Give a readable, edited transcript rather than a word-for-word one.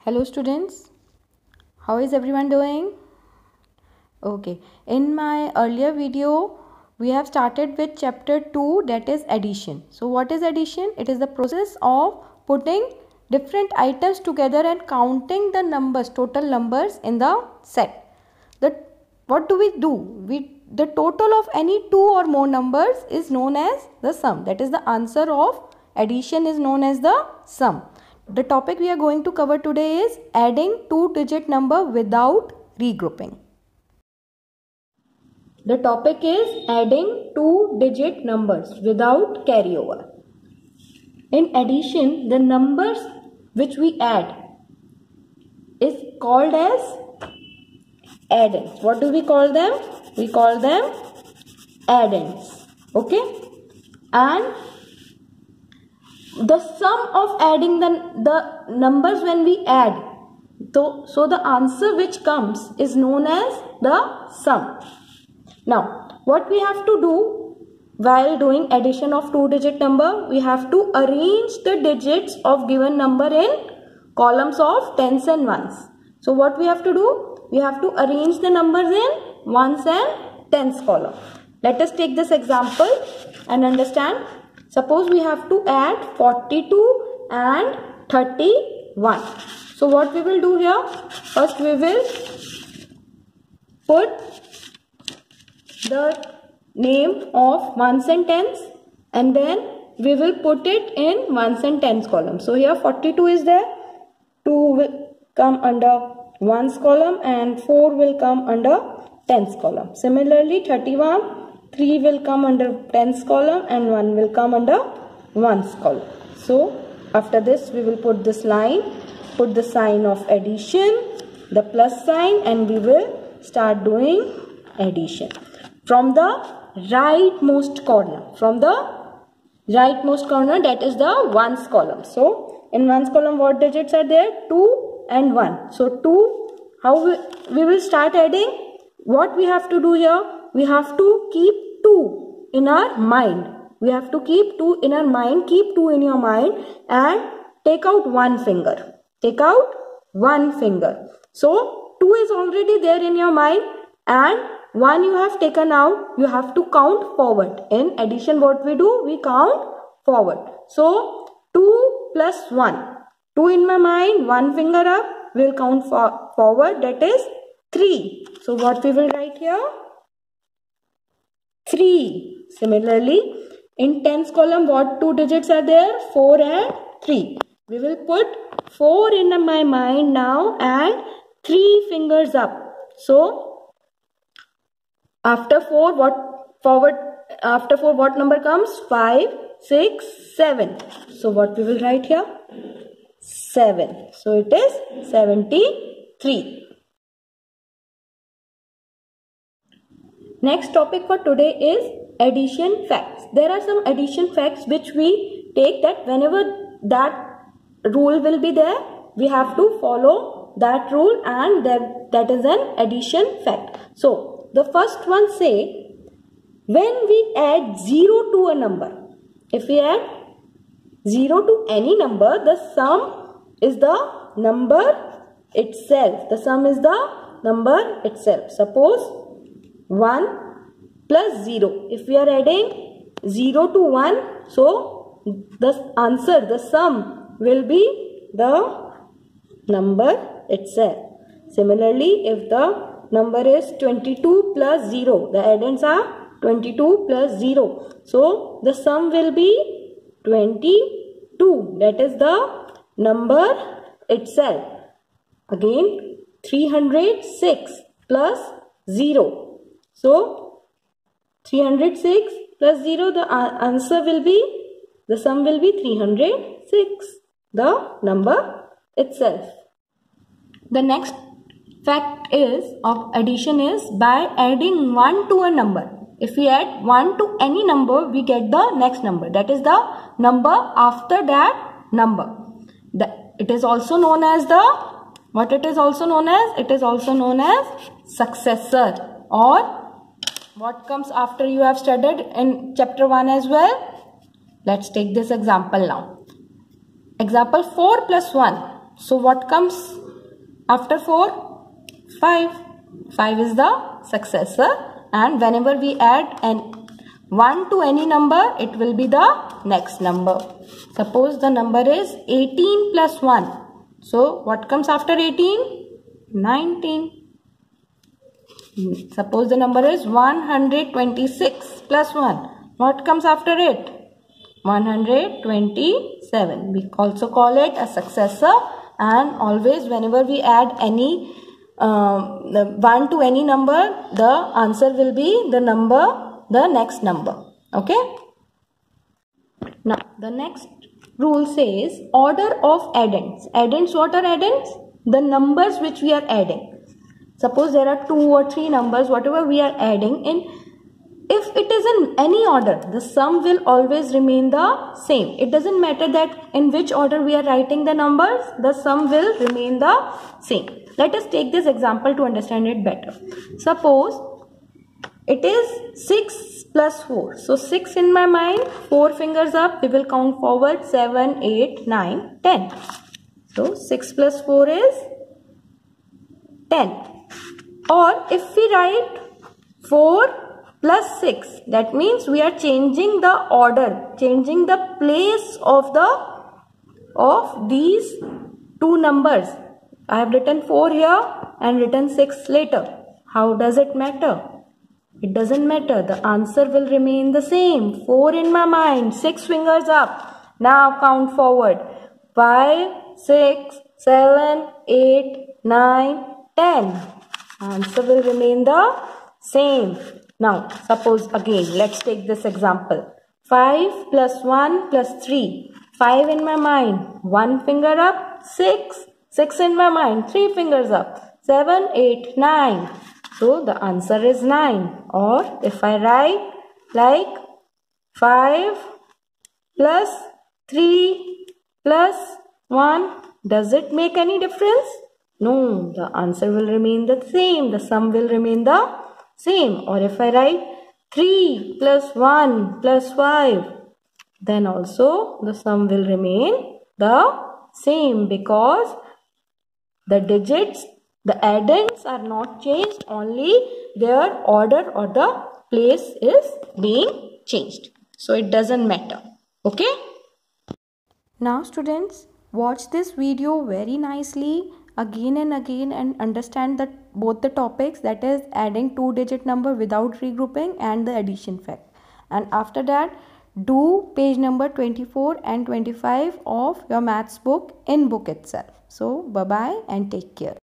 Hello students, how is everyone doing? Okay, in my earlier video we have started with chapter 2, that is addition. So what is addition? It is the process of putting different items together and counting the numbers, total numbers in the set. What do? The total of any two or more numbers is known as the sum. That is, the answer of addition is known as the sum. The topic we are going to cover today is adding two-digit number without regrouping. The topic is adding two-digit numbers without carryover. In addition, the numbers which we add is called as addends. What do we call them? We call them addends. Okay? And the sum of adding the numbers when we add, so the answer which comes is known as the sum. Now, what we have to do while doing addition of two-digit number, we have to arrange the digits of given number in columns of tens and ones. So what we have to do? We have to arrange the numbers in ones and tens column. Let us take this example and understand. Suppose we have to add 42 and 31. So what we will do here? First we will put the name of ones and tens, and then we will put it in ones and tens column. So here 42 is there, 2 will come under ones column and 4 will come under tens column. Similarly 31, 3 will come under tens column and 1 will come under ones column. So after this we will put this line, put the sign of addition, the plus sign, and we will start doing addition. From the rightmost corner, that is the ones column. So in ones column what digits are there? 2 and 1. So 2, how we will start adding? What we have to do here? We have to keep 2 in our mind. We have to keep 2 in our mind. Keep 2 in your mind and take out one finger. Take out one finger. So 2 is already there in your mind and 1 you have taken out. You have to count forward. In addition, what we do? We count forward. So 2 plus 1. 2 in my mind, 1 finger up. We will count forward. That is 3. So what we will write here? 3. Similarly, in tens column, what two digits are there? 4 and 3. We will put 4 in my mind now and 3 fingers up. So after 4, what number comes? 5, 6, 7. So what we will write here? 7. So it is 73. Next topic for today is addition facts. There are some addition facts which we take, that whenever that rule will be there, we have to follow that rule, and that is an addition fact. So the first one say, when we add 0 to a number, if we add 0 to any number, the sum is the number itself. The sum is the number itself. Suppose 1 plus 0. If we are adding 0 to 1, so the answer, the sum will be the number itself. Similarly, if the number is 22 plus 0, the addends are 22 plus 0. So the sum will be 22. That is the number itself. Again, 306 plus 0. So 306 plus 0, the answer will be, the sum will be 306, the number itself. The next fact is of addition is by adding 1 to a number. If we add 1 to any number, we get the next number. That is the number after that number. It is also known as the, what it is also known as? It is also known as successor, or what comes after you have studied in chapter 1 as well. Let's take this example now. Example 4 plus 1. So what comes after 4? 5. 5 is the successor, and whenever we add 1 to any number, it will be the next number. Suppose the number is 18 plus 1. So what comes after 18? 19. Suppose the number is 126 plus 1. What comes after it? 127. We also call it a successor, and always whenever we add any 1 to any number, the answer will be the next number. Okay. Now the next rule says order of addends. Addends, what are addends? The numbers which we are adding. Suppose there are 2 or 3 numbers, whatever we are adding in, if it is in any order, the sum will always remain the same. It doesn't matter that in which order we are writing the numbers, the sum will remain the same. Let us take this example to understand it better. Suppose it is 6 plus 4. So 6 in my mind, 4 fingers up, we will count forward, 7, 8, 9, 10. So 6 plus 4 is 10. Or if we write 4 plus 6, that means we are changing the order, changing the place of these two numbers. I have written 4 here and written 6 later. How does it matter? It doesn't matter. The answer will remain the same. 4 in my mind, 6 fingers up. Now count forward. 5, 6, 7, 8, 9, 10. Answer will remain the same. Now suppose again, let's take this example. 5 plus 1 plus 3. 5 in my mind, 1 finger up, 6. 6 in my mind, 3 fingers up, 7, 8, 9. So the answer is 9. Or if I write like 5 plus 3 plus 1, does it make any difference? No, the answer will remain the same. The sum will remain the same. Or if I write 3 plus 1 plus 5, then also the sum will remain the same, because the digits, the addends are not changed, only their order or the place is being changed. So it doesn't matter. Okay. Now students, watch this video very nicely again and again and understand that both the topics, that is adding 2-digit number without regrouping and the addition fact. And after that, do page number 24 and 25 of your maths book in book itself. So bye bye and take care.